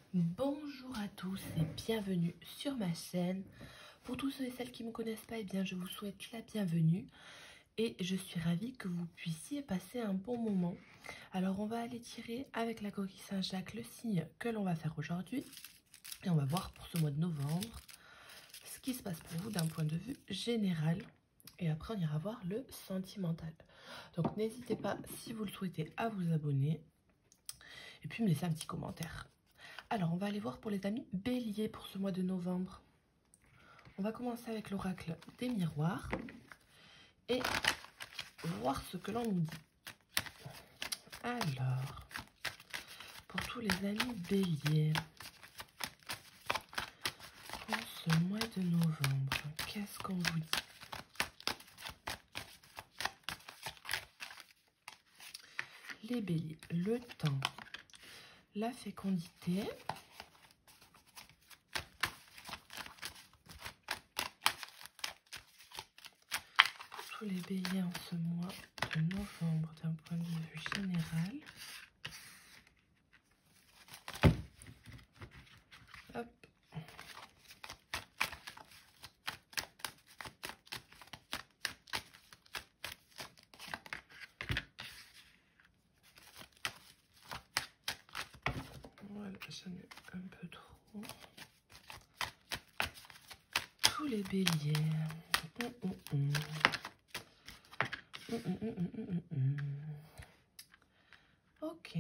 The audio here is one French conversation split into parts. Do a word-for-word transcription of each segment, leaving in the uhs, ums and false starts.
Bonjour à tous et bienvenue sur ma chaîne. Pour tous ceux et celles qui ne me connaissent pas, eh bien, je vous souhaite la bienvenue et je suis ravie que vous puissiez passer un bon moment. Alors on va aller tirer avec la coquille Saint-Jacques le signe que l'on va faire aujourd'hui et on va voir pour ce mois de novembre ce qui se passe pour vous d'un point de vue général et après on ira voir le sentimental. Donc n'hésitez pas, si vous le souhaitez, à vous abonner et puis me laisser un petit commentaire. Alors, on va aller voir pour les amis béliers pour ce mois de novembre. On va commencer avec l'oracle des miroirs et voir ce que l'on nous dit. Alors, pour tous les amis béliers, pour ce mois de novembre, qu'est-ce qu'on vous dit? Les béliers, le temps, la fécondité, tous les béliers en ce mois de novembre d'un point de vue général. Hop. Voilà, j'en ai un peu trop. Tous les béliers. Hum, hum, hum. Hum, hum, hum, hum, hum, hum. Ok.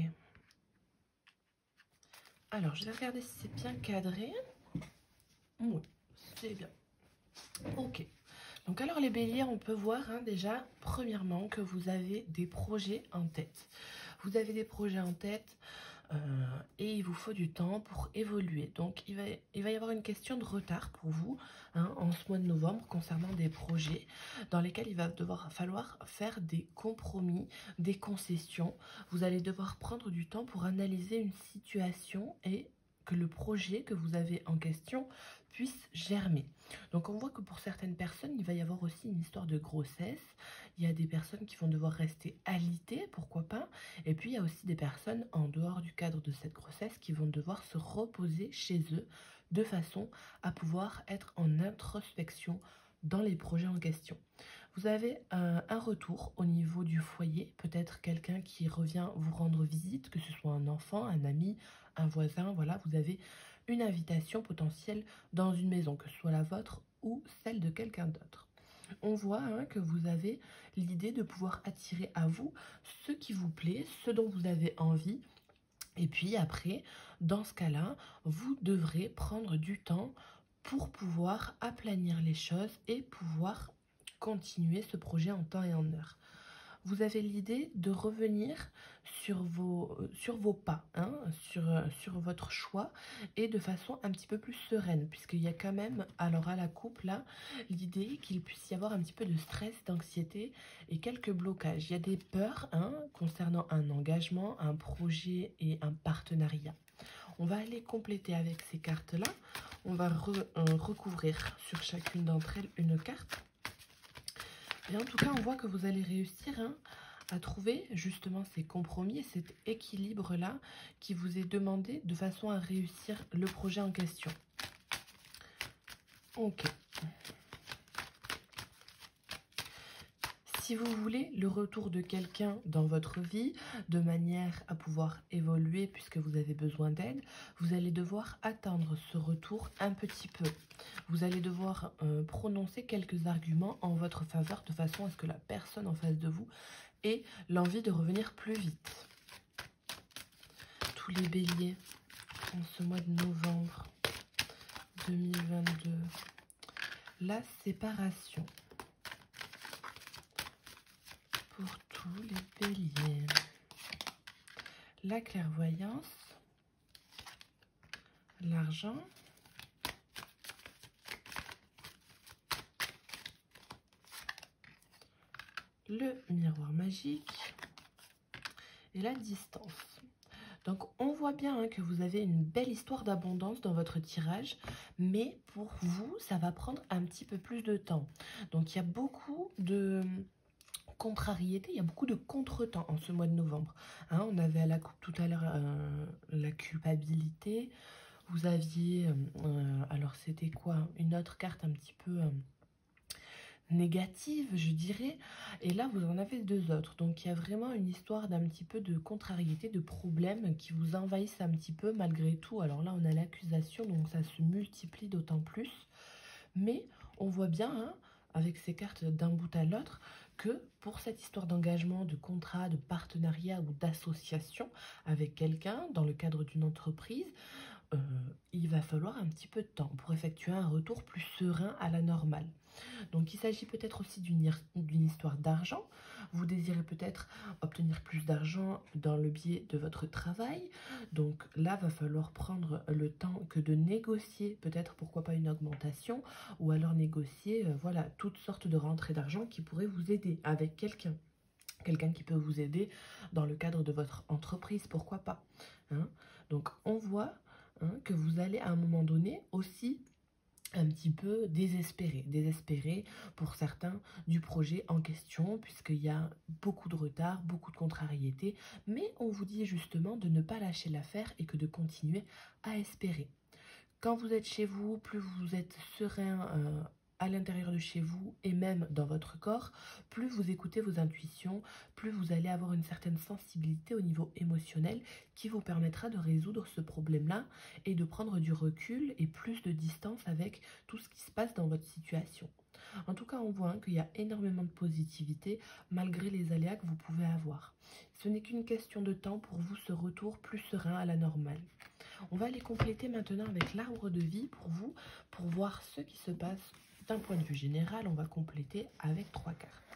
Alors, je vais regarder si c'est bien cadré. Oui, c'est bien. Ok. Donc, alors les béliers, on peut voir hein, déjà, premièrement, que vous avez des projets en tête. Vous avez des projets en tête euh, et il vous faut du temps pour évoluer. Donc, il va, il va y avoir une question de retard pour vous hein, en ce mois de novembre concernant des projets dans lesquels il va devoir falloir faire des compromis, des concessions. Vous allez devoir prendre du temps pour analyser une situation et que le projet que vous avez en question puisse germer. Donc on voit que pour certaines personnes, il va y avoir aussi une histoire de grossesse. Il y a des personnes qui vont devoir rester alitées, pourquoi pas. Et puis il y a aussi des personnes en dehors du cadre de cette grossesse qui vont devoir se reposer chez eux de façon à pouvoir être en introspection dans les projets en question. Vous avez un, un retour au niveau du foyer, peut-être quelqu'un qui revient vous rendre visite, que ce soit un enfant, un ami, un voisin, voilà, vous avez une invitation potentielle dans une maison, que ce soit la vôtre ou celle de quelqu'un d'autre. On voit hein, que vous avez l'idée de pouvoir attirer à vous ce qui vous plaît, ce dont vous avez envie. Et puis après, dans ce cas-là, vous devrez prendre du temps pour pouvoir aplanir les choses et pouvoir continuer ce projet en temps et en heure. Vous avez l'idée de revenir sur vos, sur vos pas, hein, sur, sur votre choix et de façon un petit peu plus sereine, puisqu'il y a quand même, alors à la coupe là, l'idée qu'il puisse y avoir un petit peu de stress, d'anxiété et quelques blocages. Il y a des peurs hein, concernant un engagement, un projet et un partenariat. On va aller compléter avec ces cartes-là. On va re, euh, recouvrir sur chacune d'entre elles une carte. Et en tout cas, on voit que vous allez réussir hein, à trouver justement ces compromis et cet équilibre-là qui vous est demandé de façon à réussir le projet en question. Ok. Si vous voulez le retour de quelqu'un dans votre vie, de manière à pouvoir évoluer puisque vous avez besoin d'aide, vous allez devoir attendre ce retour un petit peu. Vous allez devoir euh, prononcer quelques arguments en votre faveur de façon à ce que la personne en face de vous ait l'envie de revenir plus vite. Tous les béliers en ce mois de novembre deux mille vingt-deux, la séparation. Pour tous les béliers, la clairvoyance, l'argent, le miroir magique et la distance. Donc on voit bien hein, que vous avez une belle histoire d'abondance dans votre tirage, mais pour vous, ça va prendre un petit peu plus de temps. Donc il y a beaucoup de contrariétés, il y a beaucoup de contretemps en ce mois de novembre. Hein, on avait à la coupe tout à l'heure euh, la culpabilité. Vous aviez, euh, alors c'était quoi? Une autre carte un petit peu... Euh, négative, je dirais, et là vous en avez deux autres, donc il y a vraiment une histoire d'un petit peu de contrariété, de problèmes qui vous envahissent un petit peu malgré tout. Alors là on a l'accusation, donc ça se multiplie d'autant plus, mais on voit bien hein, avec ces cartes d'un bout à l'autre que pour cette histoire d'engagement, de contrat, de partenariat ou d'association avec quelqu'un dans le cadre d'une entreprise, euh, il va falloir un petit peu de temps pour effectuer un retour plus serein à la normale. Donc il s'agit peut-être aussi d'une histoire d'argent. Vous désirez peut-être obtenir plus d'argent dans le biais de votre travail. Donc là, va falloir prendre le temps que de négocier, peut-être pourquoi pas une augmentation, ou alors négocier euh, voilà, toutes sortes de rentrées d'argent qui pourraient vous aider avec quelqu'un. Quelqu'un qui peut vous aider dans le cadre de votre entreprise, pourquoi pas. Hein. Donc on voit hein, que vous allez à un moment donné aussi un petit peu désespéré, désespéré pour certains du projet en question, puisqu'il y a beaucoup de retard, beaucoup de contrariétés, mais on vous dit justement de ne pas lâcher l'affaire et que de continuer à espérer. Quand vous êtes chez vous, plus vous êtes serein euh, à l'intérieur de chez vous et même dans votre corps, plus vous écoutez vos intuitions, plus vous allez avoir une certaine sensibilité au niveau émotionnel qui vous permettra de résoudre ce problème-là et de prendre du recul et plus de distance avec tout ce qui se passe dans votre situation. En tout cas, on voit hein, qu'il y a énormément de positivité malgré les aléas que vous pouvez avoir. Ce n'est qu'une question de temps pour vous ce retour plus serein à la normale. On va les compléter maintenant avec l'arbre de vie pour vous, pour voir ce qui se passe d'un point de vue général. On va compléter avec trois cartes.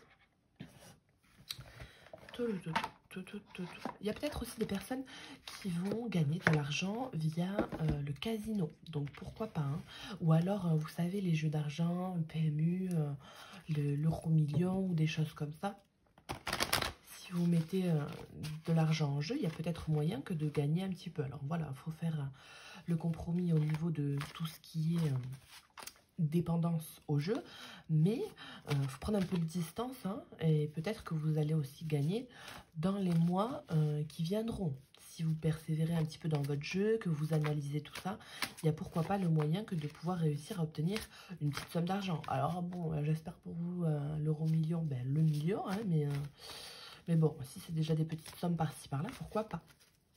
Il y a peut-être aussi des personnes qui vont gagner de l'argent via euh, le casino, donc pourquoi pas. Hein. Ou alors, euh, vous savez, les jeux d'argent, le P M U, euh, l'euro million ou des choses comme ça. Si vous mettez euh, de l'argent en jeu, il y a peut-être moyen que de gagner un petit peu. Alors voilà, il faut faire euh, le compromis au niveau de tout ce qui est... Euh, dépendance au jeu, mais il euh, faut prendre un peu de distance hein, et peut-être que vous allez aussi gagner dans les mois euh, qui viendront. Si vous persévérez un petit peu dans votre jeu, que vous analysez tout ça, il y a pourquoi pas le moyen que de pouvoir réussir à obtenir une petite somme d'argent. Alors bon, euh, j'espère pour vous euh, l'euro million, ben, le million, hein, mais, euh, mais bon, si c'est déjà des petites sommes par-ci par-là, pourquoi pas.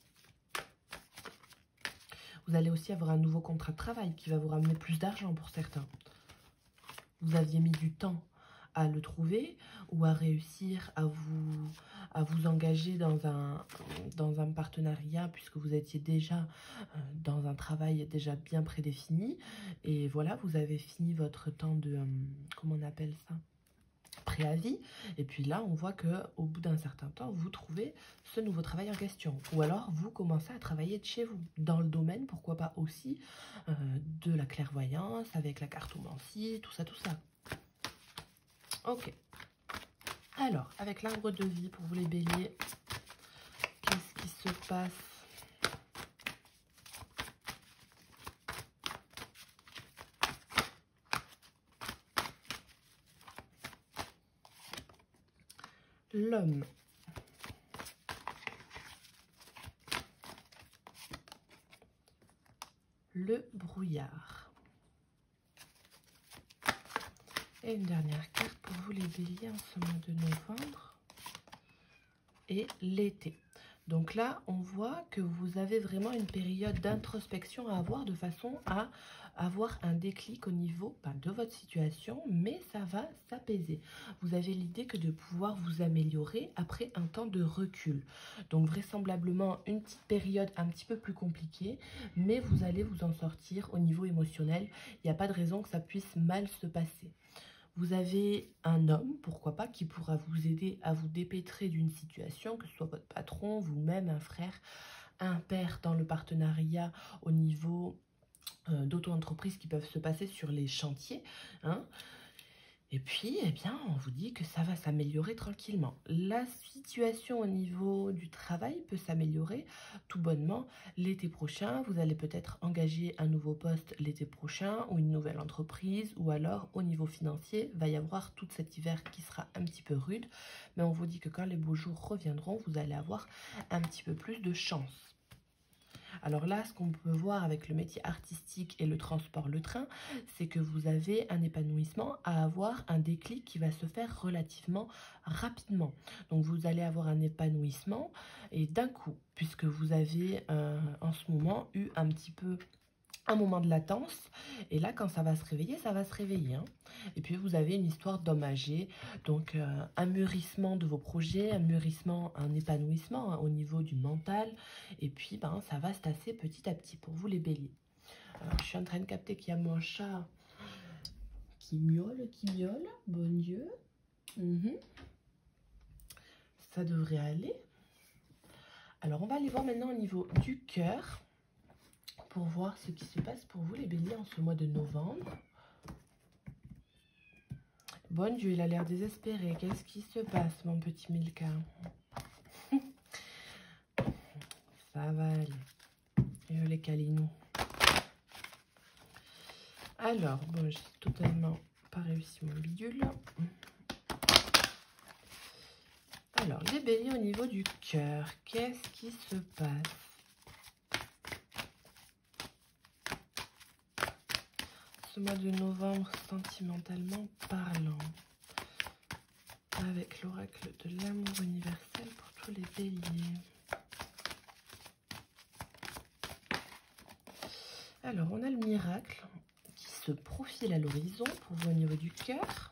Vous allez aussi avoir un nouveau contrat de travail qui va vous ramener plus d'argent pour certains. Vous aviez mis du temps à le trouver ou à réussir à vous, à vous engager dans un, dans un partenariat puisque vous étiez déjà dans un travail déjà bien prédéfini. Et voilà, vous avez fini votre temps de... Comment on appelle ça ? Préavis, et puis là on voit que au bout d'un certain temps vous trouvez ce nouveau travail en question, ou alors vous commencez à travailler de chez vous dans le domaine, pourquoi pas aussi euh, de la clairvoyance avec la cartomancie, tout ça tout ça. Ok, alors avec l'arbre de vie pour vous les béliers, qu'est-ce qui se passe? L'homme. Le brouillard. Et une dernière carte pour vous les béliers en ce mois de novembre. Et l'été. Donc là, on voit que vous avez vraiment une période d'introspection à avoir de façon à avoir un déclic au niveau ben, de votre situation, mais ça va s'apaiser. Vous avez l'idée que de pouvoir vous améliorer après un temps de recul. Donc vraisemblablement une petite période un petit peu plus compliquée, mais vous allez vous en sortir au niveau émotionnel. Il n'y a pas de raison que ça puisse mal se passer. Vous avez un homme, pourquoi pas, qui pourra vous aider à vous dépêtrer d'une situation, que ce soit votre patron, vous-même, un frère, un père dans le partenariat au niveau euh, d'auto-entreprise qui peuvent se passer sur les chantiers. Hein. Et puis, eh bien, on vous dit que ça va s'améliorer tranquillement. La situation au niveau du travail peut s'améliorer tout bonnement l'été prochain. Vous allez peut-être engager un nouveau poste l'été prochain ou une nouvelle entreprise. Ou alors, au niveau financier, va y avoir tout cet hiver qui sera un petit peu rude. Mais on vous dit que quand les beaux jours reviendront, vous allez avoir un petit peu plus de chance. Alors là, ce qu'on peut voir avec le métier artistique et le transport, le train, c'est que vous avez un épanouissement à avoir, un déclic qui va se faire relativement rapidement. Donc vous allez avoir un épanouissement et d'un coup, puisque vous avez euh, en ce moment eu un petit peu un moment de latence, et là quand ça va se réveiller, ça va se réveiller, hein. Et puis vous avez une histoire d'homme âgé, donc euh, un mûrissement de vos projets, un mûrissement, un épanouissement hein, au niveau du mental, et puis ben, ça va se tasser petit à petit pour vous les béliers. Alors, je suis en train de capter qu'il y a mon chat qui miaule, qui miaule, bon Dieu. Mmh. Ça devrait aller. Alors on va aller voir maintenant au niveau du cœur, pour voir ce qui se passe pour vous les béliers en ce mois de novembre. Bon Dieu, il a l'air désespéré. Qu'est-ce qui se passe, mon petit Milka? Ça va aller. Je les câline. Alors, bon, j'ai totalement pas réussi mon bidule. Alors, les béliers au niveau du cœur, qu'est-ce qui se passe? Ce mois de novembre, sentimentalement parlant, avec l'oracle de l'amour universel pour tous les béliers. Alors, on a le miracle qui se profile à l'horizon pour vous au niveau du cœur.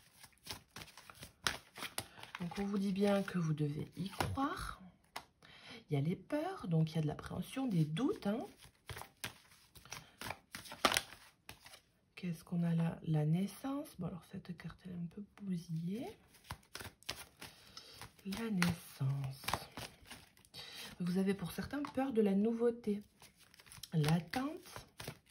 Donc, on vous dit bien que vous devez y croire. Il y a les peurs, donc il y a de l'appréhension, des doutes, hein. Qu'est-ce qu'on a là? La naissance. Bon, alors cette carte elle est un peu bousillée. La naissance. Vous avez pour certains peur de la nouveauté. L'attente.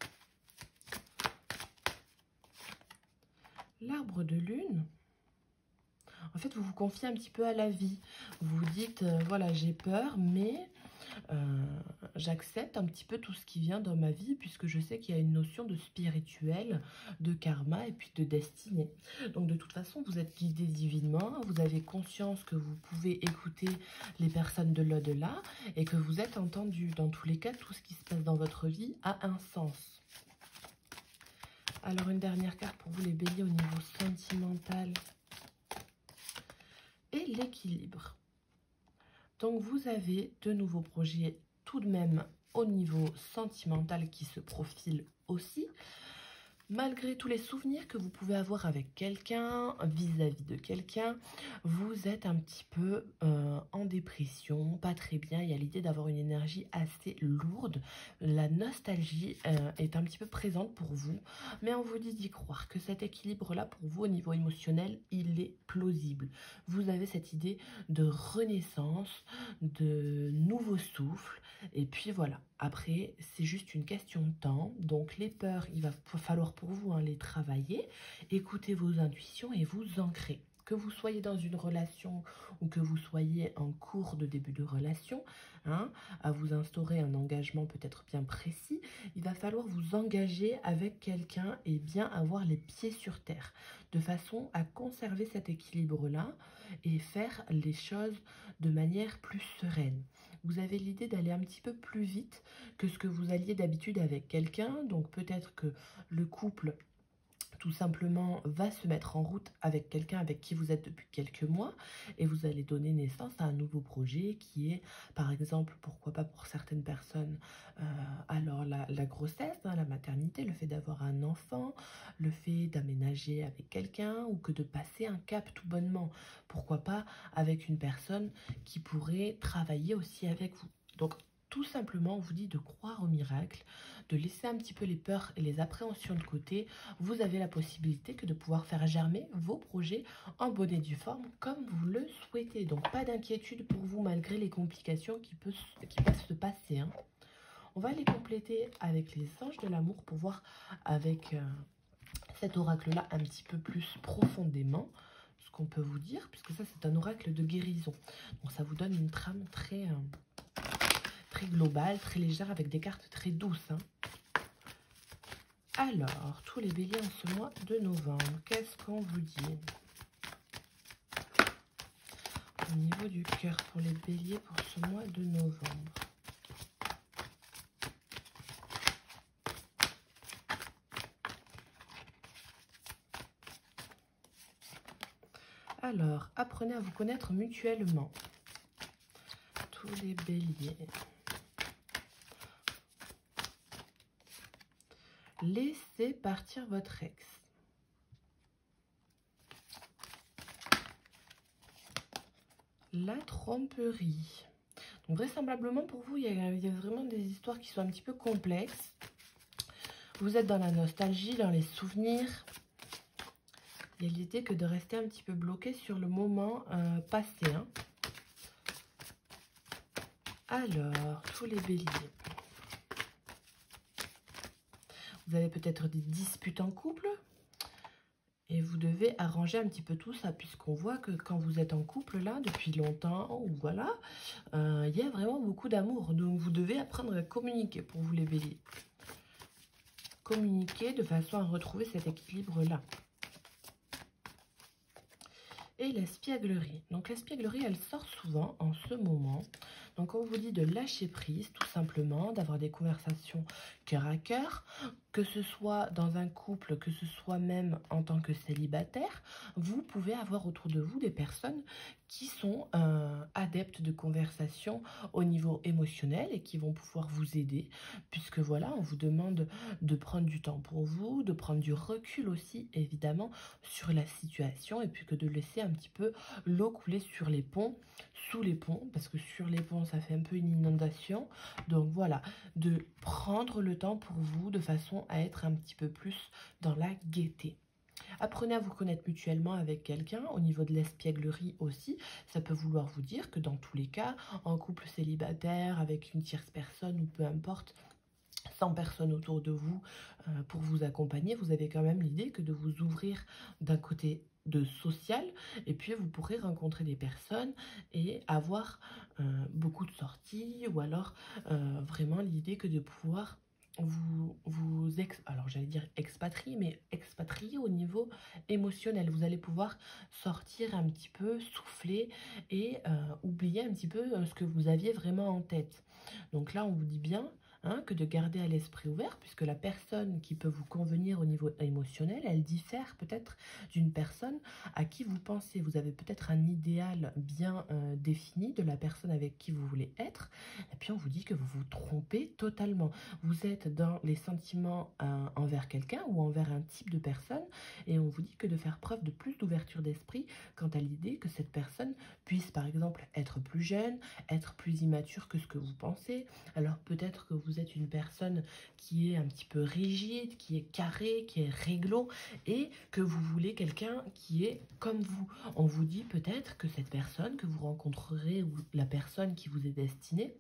L'arbre de lune. En fait, vous vous confiez un petit peu à la vie. Vous vous dites, euh, voilà, j'ai peur, mais euh, j'accepte un petit peu tout ce qui vient dans ma vie, puisque je sais qu'il y a une notion de spirituel, de karma et puis de destinée. Donc, de toute façon, vous êtes guidé divinement. Vous avez conscience que vous pouvez écouter les personnes de l'au-delà et que vous êtes entendu. Dans tous les cas, tout ce qui se passe dans votre vie a un sens. Alors, une dernière carte pour vous, les béliers, au niveau sentimental et l'équilibre. Donc, vous avez de nouveaux projets tout de même au niveau sentimental qui se profilent aussi. Malgré tous les souvenirs que vous pouvez avoir avec quelqu'un, vis-à-vis de quelqu'un, vous êtes un petit peu euh, en dépression, pas très bien. Il y a l'idée d'avoir une énergie assez lourde. La nostalgie euh, est un petit peu présente pour vous, mais on vous dit d'y croire, que cet équilibre-là, pour vous, au niveau émotionnel, il est plausible. Vous avez cette idée de renaissance, de nouveau souffle, et puis voilà. Après, c'est juste une question de temps. Donc, les peurs, il va falloir pour vous hein, les travailler. Écoutez vos intuitions et vous ancrer. Que vous soyez dans une relation ou que vous soyez en cours de début de relation, hein, à vous instaurer un engagement peut-être bien précis, il va falloir vous engager avec quelqu'un et bien avoir les pieds sur terre, de façon à conserver cet équilibre-là et faire les choses de manière plus sereine. Vous avez l'idée d'aller un petit peu plus vite que ce que vous alliez d'habitude avec quelqu'un. Donc peut-être que le couple, tout simplement, va se mettre en route avec quelqu'un avec qui vous êtes depuis quelques mois. Et vous allez donner naissance à un nouveau projet qui est, par exemple, pourquoi pas pour certaines personnes, euh, alors la, la grossesse, hein, la maternité, le fait d'avoir un enfant, le fait d'aménager avec quelqu'un ou que de passer un cap tout bonnement. Pourquoi pas avec une personne qui pourrait travailler aussi avec vous. Donc, tout simplement, on vous dit de croire au miracle, de laisser un petit peu les peurs et les appréhensions de côté. Vous avez la possibilité que de pouvoir faire germer vos projets en bonne et due forme comme vous le souhaitez. Donc, pas d'inquiétude pour vous malgré les complications qui, peut, qui peuvent se passer, hein. On va les compléter avec les anges de l'amour pour voir avec... Euh, cet oracle-là un petit peu plus profondément, ce qu'on peut vous dire, puisque ça c'est un oracle de guérison. Donc ça vous donne une trame très, euh, très globale, très légère, avec des cartes très douces. Hein. Alors, tous les béliers en ce mois de novembre, qu'est-ce qu'on vous dit? Au niveau du cœur pour les béliers pour ce mois de novembre. Alors, apprenez à vous connaître mutuellement. Tous les béliers. Laissez partir votre ex. La tromperie. Donc, vraisemblablement, pour vous, il y, a, il y a vraiment des histoires qui sont un petit peu complexes. Vous êtes dans la nostalgie, dans les souvenirs. Il y a l'idée que de rester un petit peu bloqué sur le moment euh, passé. Hein. Alors, tous les béliers. Vous avez peut-être des disputes en couple. Et vous devez arranger un petit peu tout ça, puisqu'on voit que quand vous êtes en couple, là, depuis longtemps, ou voilà, euh, il y a vraiment beaucoup d'amour. Donc, vous devez apprendre à communiquer pour vous, les béliers. Communiquer de façon à retrouver cet équilibre-là. Et l'espièglerie. Donc, l'espièglerie, elle sort souvent en ce moment. Donc, on vous dit de lâcher prise, tout simplement, d'avoir des conversations cœur à cœur, que ce soit dans un couple, que ce soit même en tant que célibataire, vous pouvez avoir autour de vous des personnes qui sont euh, adeptes de conversation au niveau émotionnel et qui vont pouvoir vous aider, puisque voilà, on vous demande de prendre du temps pour vous, de prendre du recul aussi, évidemment, sur la situation, et puis que de laisser un petit peu l'eau couler sur les ponts, sous les ponts, parce que sur les ponts, ça fait un peu une inondation. Donc voilà, de prendre le temps pour vous de façon à être un petit peu plus dans la gaieté. Apprenez à vous connaître mutuellement avec quelqu'un. Au niveau de l'espièglerie aussi, ça peut vouloir vous dire que dans tous les cas, en couple célibataire, avec une tierce personne ou peu importe, sans personne autour de vous euh, pour vous accompagner, vous avez quand même l'idée que de vous ouvrir d'un côté de social, et puis vous pourrez rencontrer des personnes et avoir euh, beaucoup de sorties, ou alors euh, vraiment l'idée que de pouvoir vous, vous ex, alors j'allais dire expatrier, mais expatrier au niveau émotionnel. Vous allez pouvoir sortir un petit peu, souffler et euh, oublier un petit peu euh, ce que vous aviez vraiment en tête. Donc là, on vous dit bien Hein, que de garder à l'esprit ouvert, puisque la personne qui peut vous convenir au niveau émotionnel, elle diffère peut-être d'une personne à qui vous pensez. Vous avez peut-être un idéal bien euh, défini de la personne avec qui vous voulez être, et puis on vous dit que vous vous trompez totalement. Vous êtes dans les sentiments euh, envers quelqu'un ou envers un type de personne, et on vous dit que de faire preuve de plus d'ouverture d'esprit quant à l'idée que cette personne puisse par exemple être plus jeune, être plus immature que ce que vous pensez. Alors peut-être que vous Vous êtes une personne qui est un petit peu rigide, qui est carré, qui est réglo, et que vous voulez quelqu'un qui est comme vous. On vous dit peut-être que cette personne que vous rencontrerez, ou la personne qui vous est destinée,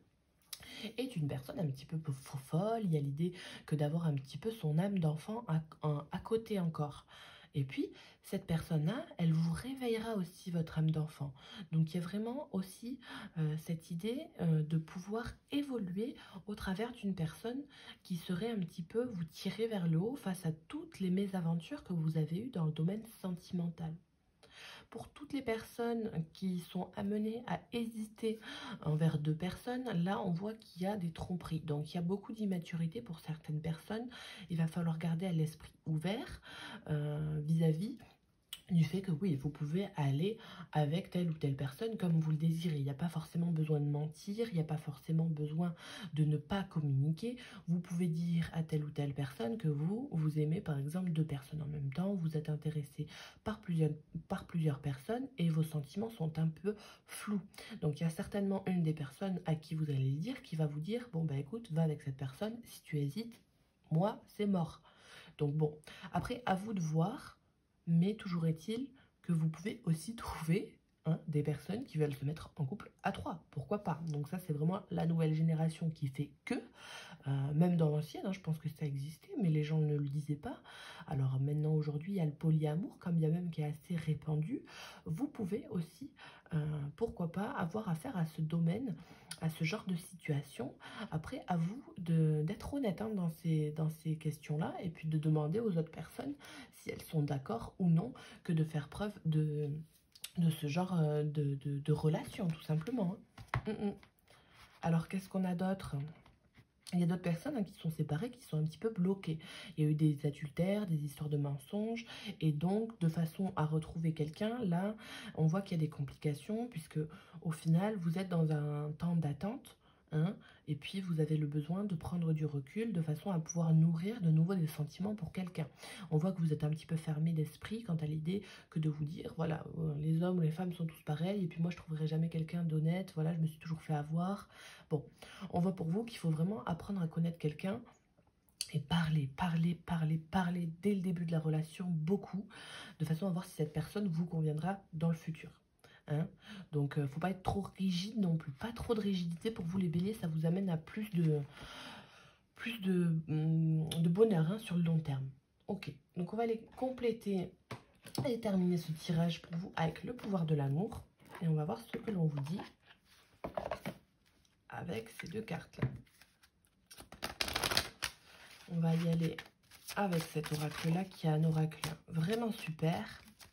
est une personne un petit peu folle. Il y a l'idée que d'avoir un petit peu son âme d'enfant à, à, à côté encore. Et puis, cette personne-là, elle vous réveillera aussi votre âme d'enfant. Donc, il y a vraiment aussi euh, cette idée euh, de pouvoir évoluer au travers d'une personne qui serait un petit peu vous tirer vers le haut face à toutes les mésaventures que vous avez eues dans le domaine sentimental. Pour toutes les personnes qui sont amenées à hésiter envers deux personnes, là on voit qu'il y a des tromperies. Donc il y a beaucoup d'immaturité pour certaines personnes. Il va falloir garder à l'esprit ouvert euh, vis-à-vis du fait que oui, vous pouvez aller avec telle ou telle personne comme vous le désirez. Il n'y a pas forcément besoin de mentir, il n'y a pas forcément besoin de ne pas communiquer. Vous pouvez dire à telle ou telle personne que vous, vous aimez par exemple deux personnes en même temps, vous êtes intéressé par plusieurs, par plusieurs personnes et vos sentiments sont un peu flous. Donc il y a certainement une des personnes à qui vous allez le dire qui va vous dire, bon bah écoute, va avec cette personne, si tu hésites, moi c'est mort. Donc bon, après à vous de voir. Mais toujours est-il que vous pouvez aussi trouver hein, des personnes qui veulent se mettre en couple à trois. Pourquoi pas? Donc ça, c'est vraiment la nouvelle génération qui fait que Euh, même dans l'ancienne, hein, je pense que ça existait, mais les gens ne le disaient pas. Alors maintenant, aujourd'hui, il y a le polyamour, comme il y a même qui est assez répandu. Vous pouvez aussi, euh, pourquoi pas, avoir affaire à ce domaine, à ce genre de situation. Après, à vous d'être honnête hein, dans ces, dans ces questions-là, et puis de demander aux autres personnes si elles sont d'accord ou non, que de faire preuve de, de ce genre euh, de, de, de relation, tout simplement. Hein. Mm -mm. Alors, qu'est-ce qu'on a d'autre? Il y a d'autres personnes hein, qui sont séparées, qui sont un petit peu bloquées. Il y a eu des adultères, des histoires de mensonges. Et donc, de façon à retrouver quelqu'un, là, on voit qu'il y a des complications, puisque au final, vous êtes dans un temps d'attente. Hein, et puis, vous avez le besoin de prendre du recul de façon à pouvoir nourrir de nouveau des sentiments pour quelqu'un. On voit que vous êtes un petit peu fermé d'esprit quant à l'idée que de vous dire, voilà, les hommes, les femmes sont tous pareils, et puis moi, je ne trouverai jamais quelqu'un d'honnête, voilà, je me suis toujours fait avoir. Bon, on voit pour vous qu'il faut vraiment apprendre à connaître quelqu'un et parler, parler, parler, parler dès le début de la relation, beaucoup, de façon à voir si cette personne vous conviendra dans le futur. Hein, donc, il ne faut pas être trop rigide non plus. Pas trop de rigidité pour vous les béliers, ça vous amène à plus de, plus de, de bonheur hein, sur le long terme. Ok, donc on va aller compléter et terminer ce tirage pour vous avec le pouvoir de l'amour. Et on va voir ce que l'on vous dit avec ces deux cartes-là. On va y aller avec cet oracle-là qui est un oracle vraiment super.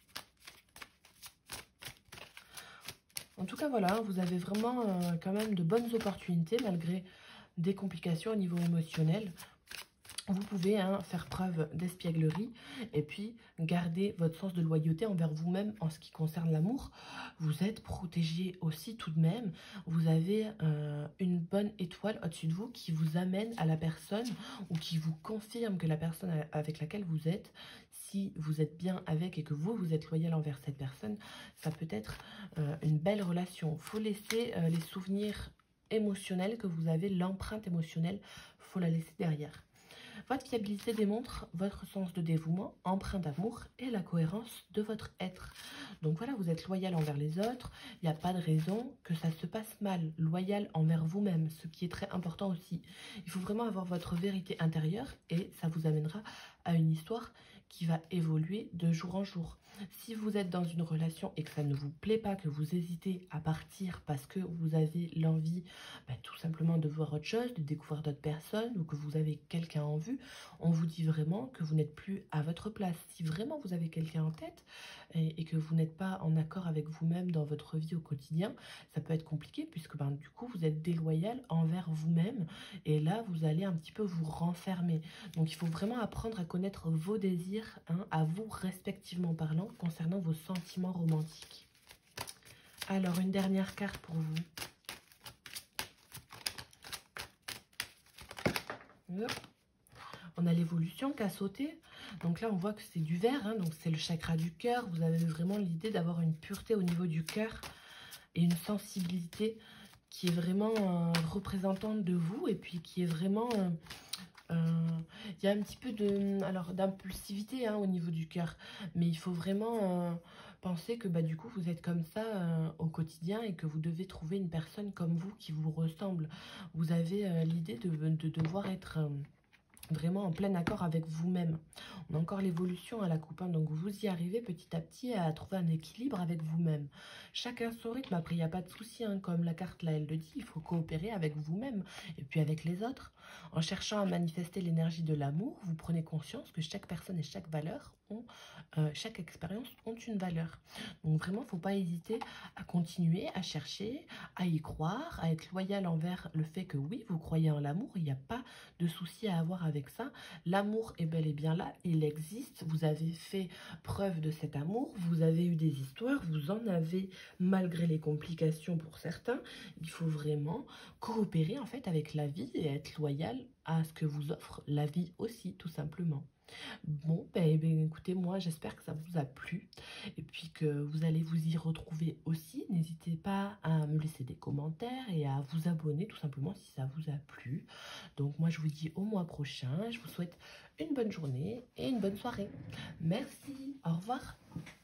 En tout cas, voilà, vous avez vraiment euh, quand même de bonnes opportunités malgré des complications au niveau émotionnel. Vous pouvez hein, faire preuve d'espièglerie et puis garder votre sens de loyauté envers vous-même en ce qui concerne l'amour. Vous êtes protégé aussi tout de même. Vous avez euh, une bonne étoile au-dessus de vous qui vous amène à la personne ou qui vous confirme que la personne avec laquelle vous êtes, si vous êtes bien avec et que vous, vous êtes loyal envers cette personne, ça peut être euh, une belle relation. Il faut laisser euh, les souvenirs émotionnels que vous avez, l'empreinte émotionnelle, il faut la laisser derrière. Votre fiabilité démontre votre sens de dévouement, empreint d'amour et la cohérence de votre être. Donc voilà, vous êtes loyal envers les autres, il n'y a pas de raison que ça se passe mal. Loyal envers vous-même, ce qui est très important aussi. Il faut vraiment avoir votre vérité intérieure et ça vous amènera à une histoire qui va évoluer de jour en jour. Si vous êtes dans une relation et que ça ne vous plaît pas, que vous hésitez à partir parce que vous avez l'envie bah, tout simplement de voir autre chose, de découvrir d'autres personnes ou que vous avez quelqu'un en vue, on vous dit vraiment que vous n'êtes plus à votre place. Si vraiment vous avez quelqu'un en tête et, et que vous n'êtes pas en accord avec vous-même dans votre vie au quotidien, ça peut être compliqué puisque ben, du coup vous êtes déloyal envers vous-même et là vous allez un petit peu vous renfermer. Donc il faut vraiment apprendre à connaître vos désirs, hein, à vous respectivement parlant, concernant vos sentiments romantiques. Alors, une dernière carte pour vous. On a l'évolution qui a sauté. Donc là, on voit que c'est du vert, hein, donc c'est le chakra du cœur. Vous avez vraiment l'idée d'avoir une pureté au niveau du cœur et une sensibilité qui est vraiment euh, représentante de vous et puis qui est vraiment... Euh, Il euh, y a un petit peu de, alors d'impulsivité hein, au niveau du cœur, mais il faut vraiment euh, penser que bah, du coup vous êtes comme ça euh, au quotidien et que vous devez trouver une personne comme vous qui vous ressemble. Vous avez euh, l'idée de, de devoir être euh, vraiment en plein accord avec vous-même. On a encore l'évolution à la coupe, hein, donc vous y arrivez petit à petit à trouver un équilibre avec vous-même. Chacun son rythme, après il n'y a pas de souci, hein, comme la carte là elle le dit, il faut coopérer avec vous-même et puis avec les autres. En cherchant à manifester l'énergie de l'amour, vous prenez conscience que chaque personne et chaque valeur ont, euh, chaque expérience ont une valeur. Donc vraiment, il ne faut pas hésiter à continuer, à chercher, à y croire, à être loyal envers le fait que oui, vous croyez en l'amour, il n'y a pas de souci à avoir avec ça. L'amour est bel et bien là, il existe, vous avez fait preuve de cet amour, vous avez eu des histoires, vous en avez malgré les complications pour certains. Il faut vraiment coopérer en fait avec la vie et être loyal à ce que vous offre la vie aussi, tout simplement. Bon, ben, ben écoutez, moi j'espère que ça vous a plu et puis que vous allez vous y retrouver aussi. N'hésitez pas à me laisser des commentaires et à vous abonner tout simplement si ça vous a plu. Donc moi je vous dis au mois prochain, je vous souhaite une bonne journée et une bonne soirée. Merci, au revoir.